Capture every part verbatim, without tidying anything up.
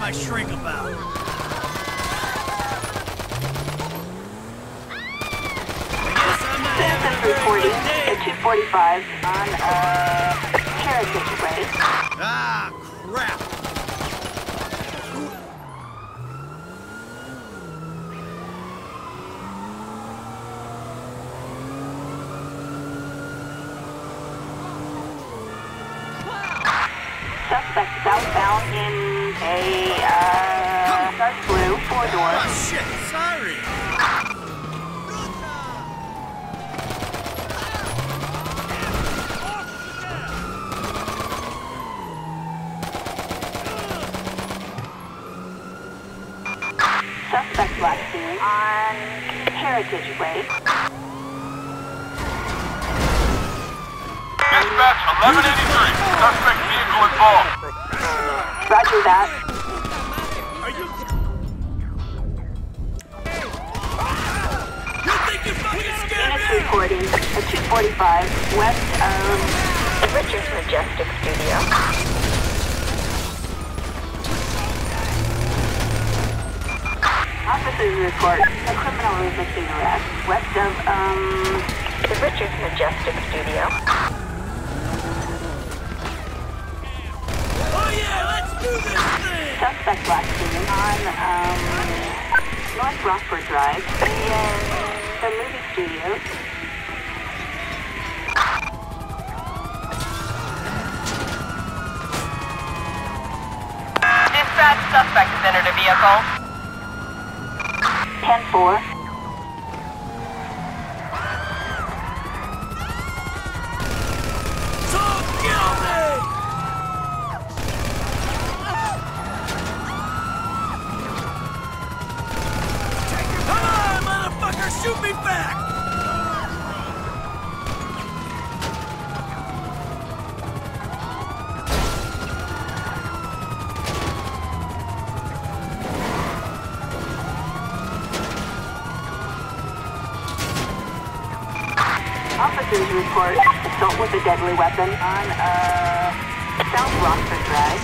my shrink about. Citizens reporting at two forty-five on, uh, Heritage Way. Ah, crap! Suspect southbound in a, uh, dark blue, four-door. Oh, shit, sorry! Suspect last seen on Heritage Way. Dispatch eleven eighty-three. Suspect vehicle involved. Roger that. Are you... You think you fucking scared Units me? reporting at two forty-five west of the Richards Majestic Studio. Officers report a criminal resisting arrest west of, um, the Richards Majestic Studio. Oh yeah, let's do this thing! Suspect last seen on, um, North Rockford Drive in the movie studio. Dispatch, suspect has entered a vehicle. ten four. So kill me! Come on, motherfucker, shoot me back! Officers report assault with a deadly weapon on, uh, South Rockford Drive.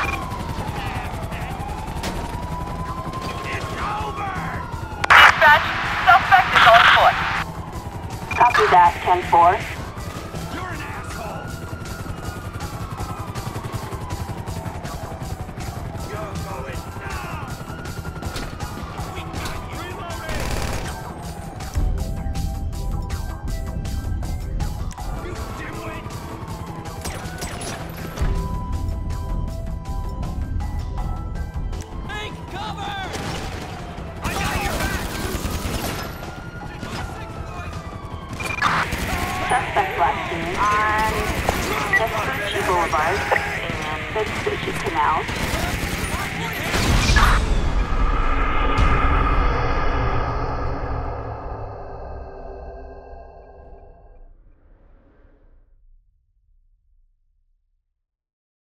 It's over! Dispatch, suspect is on foot. Copy that, ten four. You're an asshole! You're going down! We got you! Reloading! You dimwit! Take cover! I got your back! Suspect last seen on Vespucci Boulevard and Vespucci Canal.